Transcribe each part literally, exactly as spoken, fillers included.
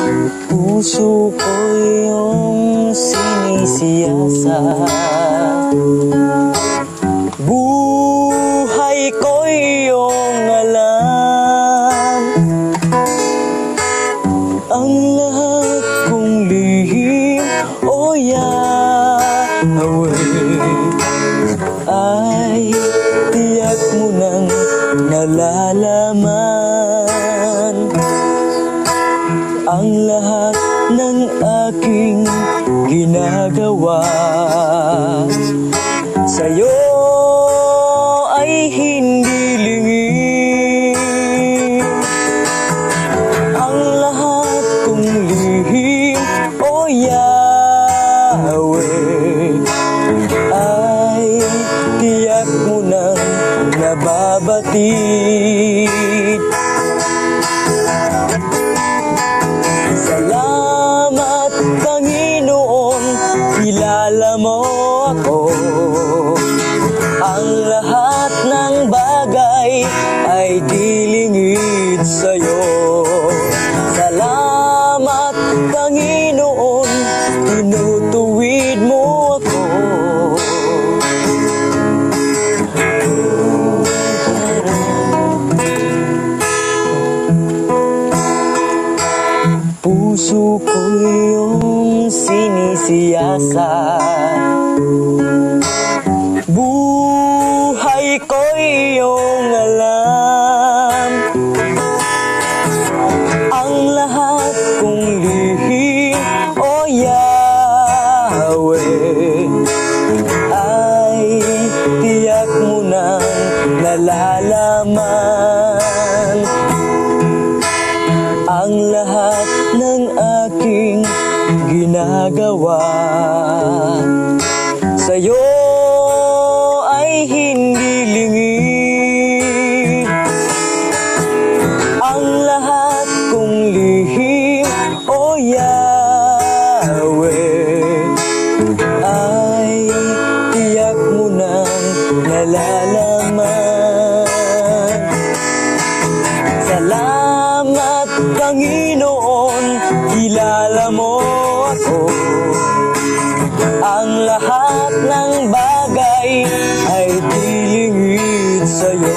Puso ko iyong sinisiyasat, buhay ko iyong alam. Ang lahat kong lihim, o Yahweh, ay tiyak mo nang nalalaman. Ang lahat ng aking ginagawa sa'yo ay hindi lingid. Ang lahat kong lihim, o Yahweh, ay tiyak mo nang nababatid. Salamat, Panginoon, kilala mo ako. Ang lahat ng bagay ay dilingid sa'yo. Salamat, Panginoon, tinutuwid mo ako. Puso ko iyong sinisiyasat, buhay ko iyong alam. Ang lahat kong lihim, o Yahweh, ay tiyak mo nang nalalaman. Ang lahat ng aking ginagawa sa'yo ay hindi lingid. Ang lahat kong lihim, o Yahweh, ay tiyak mo nang nalalaman. Salamat, Panginoon, kilala mo ako. Ang lahat ng bagay ay dilingid sa'yo.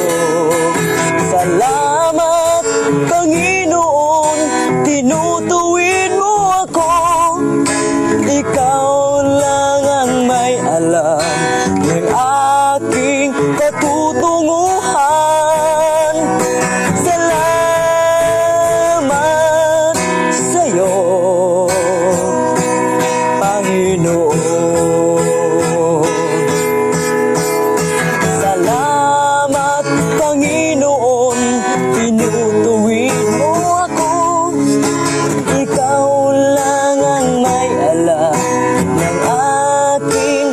Salamat, Panginoon, tinutuwid mo ako. Ikaw lang ang may alam ng aking katutunguhan. Salamat sa'yo, Panginoon. Salamat, Panginoon, tinutuwid mo ako. Ikaw lang ang may alam ng aking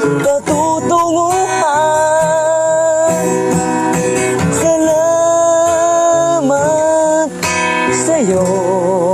katutunguhan. Salamat sa'yo.